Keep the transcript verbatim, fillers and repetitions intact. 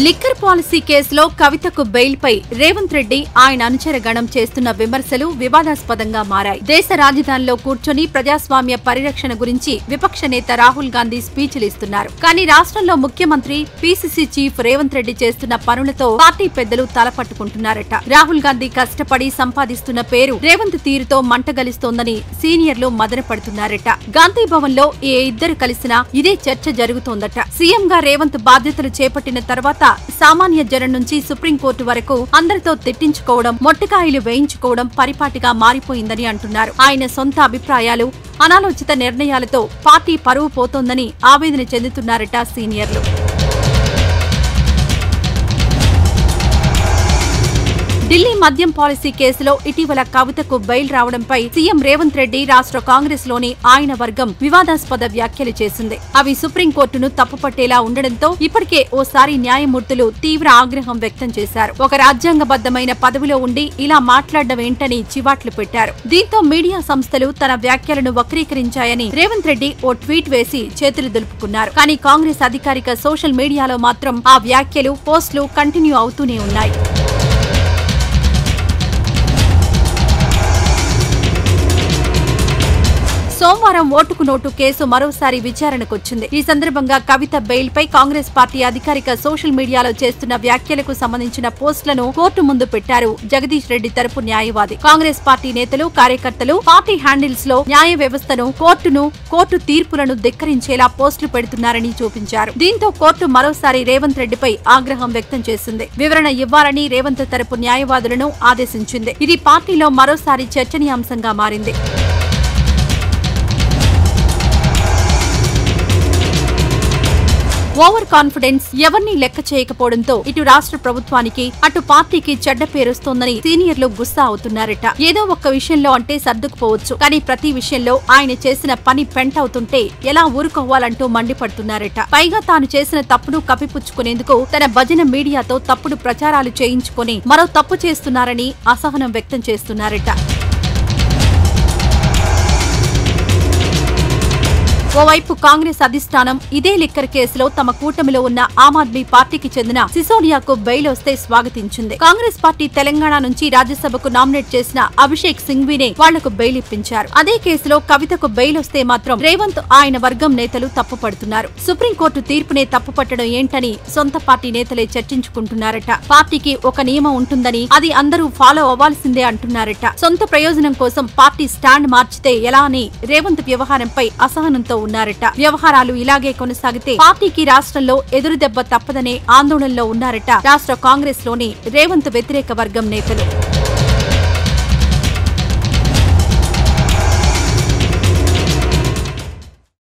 Liquor policy కేసులో కవితకు bail పై రేవంత్ రెడ్డి ఆయన అనుచర గణం చేస్తున్న విమర్శలు వివాదాస్పదంగా మారాయి. దేశ రాజధానిలో కూర్చొని ప్రజాస్వామ్య పరిరక్షణ గురించి విపక్ష నేత రాహుల్ గాంధీ స్పీచ్లు ఇస్తున్నారు. కానీ రాష్ట్రంలో ముఖ్యమంత్రి పీసీసీ చీఫ్ రేవంత్ రెడ్డి చేస్తున్న పనులతో పార్టీ పెద్దలు తలపట్టుకుంటున్నారట. రాహుల్ గాంధీ కష్టపడి సంపాదిస్తున్న పేరు రేవంత్ తీరుతో మంటగలిస్తోందని సీనియర్లు మదనపడుతున్నారట. గాంధీ భవన్ లో ఏ ఇద్దరు కలిసినా ఇదే చర్చ జరుగుతోందట. సీఎం గా రేవంత్ బాధ్యతలు చేపట్టిన తర్వాత సామాన్య జనం నుంచి సుప్రీంకోర్టు వరకు అందరితో తిట్టించుకోవడం, మొట్టకాయలు వేయించుకోవడం పరిపాటిగా మారిపోయిందని అంటున్నారు. ఆయన సొంత అభిప్రాయాలు, అనాలోచిత నిర్ణయాలతో పార్టీ పరువు పోతోందని ఆవేదన చెందుతున్నారట సీనియర్లు. ఢిల్లీ మద్యం పాలసీ కేసులో ఇటీవల కవితకు బెయిల్ రావడంపై సీఎం రేవంత్ రెడ్డి రాష్ట్ర కాంగ్రెస్ లోని ఆయన వర్గం వివాదాస్పద వ్యాఖ్యలు చేసింది. అవి సుప్రీంకోర్టును తప్పుపట్టేలా ఉండడంతో ఇప్పటికే ఓసారి న్యాయమూర్తులు తీవ్ర ఆగ్రహం వ్యక్తం చేశారు. ఒక రాజ్యాంగబద్దమైన పదవిలో ఉండి ఇలా మాట్లాడడం ఏంటని చివాట్లు పెట్టారు. దీంతో మీడియా సంస్థలు తన వ్యాఖ్యలను వక్రీకరించాయని రేవంత్ రెడ్డి ఓ ట్వీట్ వేసి చేతులు దులుపుకున్నారు. కానీ కాంగ్రెస్ అధికారిక సోషల్ మీడియాలో మాత్రం ఆ వ్యాఖ్యలు, పోస్టులు కంటిన్యూ అవుతూనే ఉన్నాయి. సోమవారం ఓటుకు నోటు కేసు మరోసారి విచారణకొచ్చింది. ఈ సందర్భంగా కవిత బెయిల్ పై కాంగ్రెస్ పార్టీ అధికారిక సోషల్ మీడియాలో చేస్తున్న వ్యాఖ్యలకు సంబంధించిన పోస్టులను కోర్టు ముందు పెట్టారు జగదీష్ రెడ్డి తరపు న్యాయవాది. కాంగ్రెస్ పార్టీ నేతలు, కార్యకర్తలు పార్టీ హ్యాండిల్స్ లో న్యాయ వ్యవస్థను, కోర్టును, కోర్టు తీర్పులను ధిక్కరించేలా పోస్టులు పెడుతున్నారని చూపించారు. దీంతో కోర్టు మరోసారి రేవంత్ రెడ్డిపై ఆగ్రహం వ్యక్తం చేసింది. వివరణ ఇవ్వాలని రేవంత్ తరపు న్యాయవాదులను ఆదేశించింది. ఇది పార్టీలో మరోసారి చర్చనీయాంశంగా మారింది. ఓవర్ కాన్ఫిడెన్స్, ఎవరిని లెక్క చేయకపోవడంతో ఇటు రాష్ట్ర ప్రభుత్వానికి, అటు పార్టీకి చెడ్డ పేరొస్తోందని సీనియర్లు గుస్సా అవుతున్నారట. ఏదో ఒక్క విషయంలో అంటే సర్దుకుపోవచ్చు, కానీ ప్రతి విషయంలో ఆయన చేసిన పని పెంట అవుతుంటే ఎలా ఊరుకోవాలంటూ మండిపడుతున్నారట. పైగా తాను చేసిన తప్పును కప్పిపుచ్చుకునేందుకు తన భజన మీడియాతో తప్పుడు ప్రచారాలు చేయించుకుని మరో తప్పు చేస్తున్నారని అసహనం వ్యక్తం చేస్తున్నారట. ఓవైపు కాంగ్రెస్ అధిష్టానం ఇదే లిక్కర్ కేసులో తమ కూటమిలో ఉన్న ఆమ్ ఆద్మీ పార్టీకి చెందిన సిసోడియాకు బెయిల్ వస్తే స్వాగతించింది. కాంగ్రెస్ పార్టీ తెలంగాణ నుంచి రాజ్యసభకు నామినేట్ చేసిన అభిషేక్ సింఘ్వీనే వాళ్లకు బెయిల్ ఇప్పించారు. అదే కేసులో కవితకు బెయిల్ వస్తే మాత్రం రేవంత్, ఆయన వర్గం నేతలు తప్పుపడుతున్నారు. సుప్రీంకోర్టు తీర్పునే తప్పుపట్టడం ఏంటని సొంత పార్టీ నేతలే చర్చించుకుంటున్నారట. పార్టీకి ఒక నియమం ఉంటుందని, అది అందరూ ఫాలో అవ్వాల్సిందే అంటున్నారట. సొంత ప్రయోజనం కోసం పార్టీ స్టాండ్ మార్చితే ఎలా అని రేవంత్ వ్యవహారంపై అసహనంతో ఉన్నారట. వ్యవహారాలు ఇలాగే కొనసాగితే పార్టీకి రాష్ట్రంలో ఎదురుదెబ్బ తప్పదనే ఆందోళనలో ఉన్నారట రాష్ట్ర కాంగ్రెస్ లోని రేవంత్ వ్యతిరేక వర్గం నేతలు.